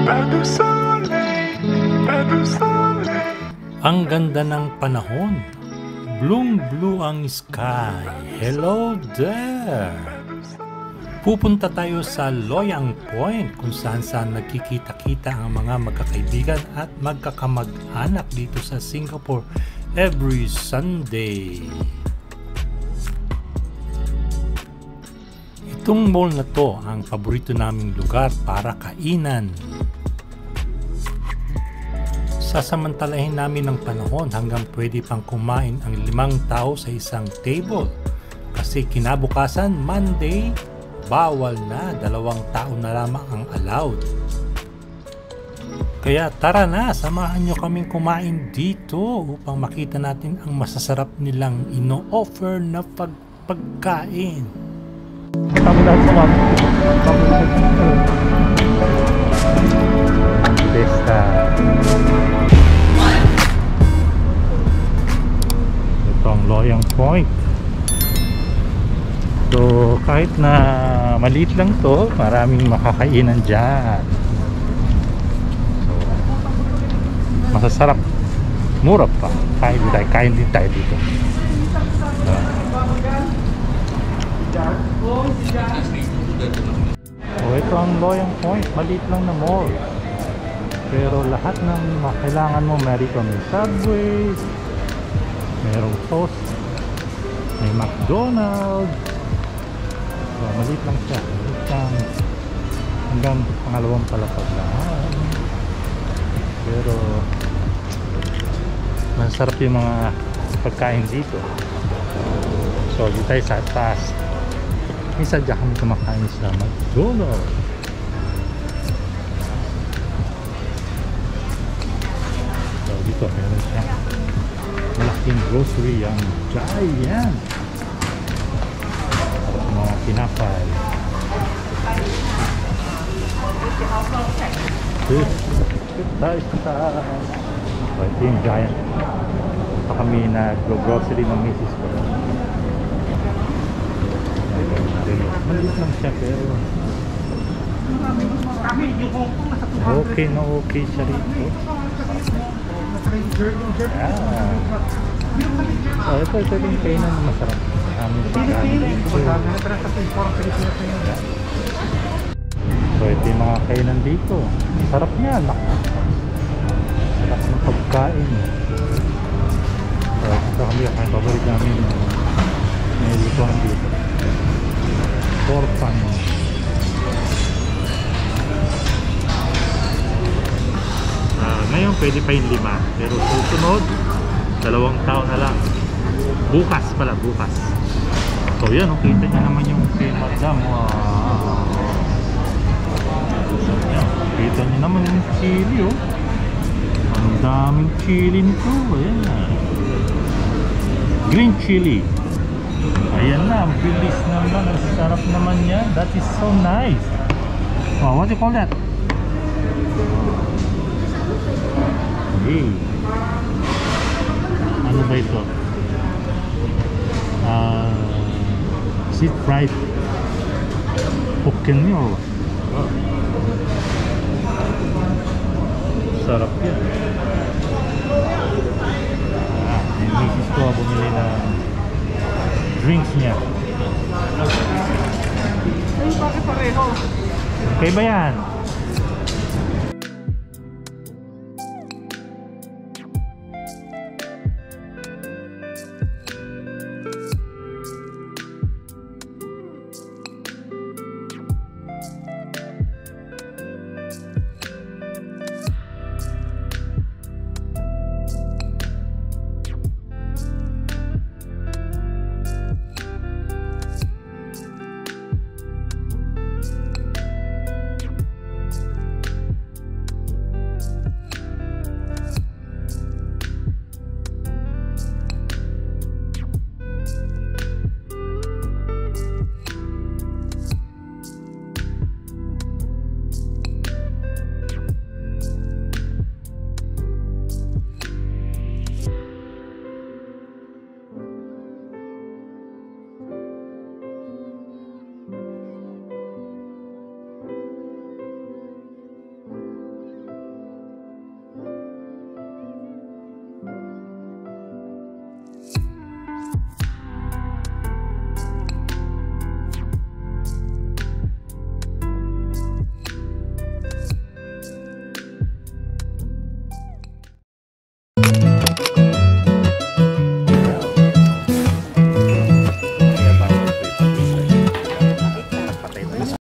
Ang ganda ng panahon. Blue ang sky. Hello there! Pupunta tayo sa Loyang Point kung saan nagkikita-kita ang mga magkakaibigan at magkakamag-anak dito sa Singapore every Sunday. Itong mall na to ang paborito naming lugar para kainan. Sasamantalahin namin ng panahon hanggang pwede pang kumain ang 5 tao sa isang table. Kasi kinabukasan, Monday, bawal na, 2 tao na lamang ang allowed. Kaya tara na, samahan nyo kaming kumain dito upang makita natin ang masasarap nilang ino-offer na pagkain. Kami lahat sa mga Besta. Ito ang Loyang Point. So kahit na maliit lang to, maraming makakainan dyan. So masasarap, mura pa. Kain din tayo dito. So ito ang Loyang Point, maliit lang na mall. Pero lahat ng kailangan mo, meron may Subway, merong toast, may McDonald's. So maliit lang siya, hanggang pangalawang palapag lang. Pero masarap yung mga pagkain dito. So dito tayo sa taas. Minsan dyan kami kumakain sa McDonald's. So dito meron siya malaking grocery, ang giant. Mga pinapay. So ito yung giant. Pa kami nag-grocery ng misis ko. Maliit lang siya pero okay na okay siya rito. So ito yung kainan na masarap. So ito yung mga kainan dito. Sarap niya. Sarap ng pagkain. So ito kami ang paborit namin. May lutuan dito. Porpan. Ngayon pwede pa yung 5, pero susunod 2 tao na lang. Bukas pala, bukas. So yan, kita nyo naman yung kay Madam. So yan, kita nyo naman yung chili, oh. Ang daming chili nito. Ayan na, green chili. Ayan na, ang bilis naman, ang sarap naman yan. That is so nice. Oh, what do you call that? Hey, ano ba ito? Seed fried Hokkien meal. Oh. Sarap yan. Yung misis ko bumili ng drinks niya. Ay, bakit pareho? Okay ba yan?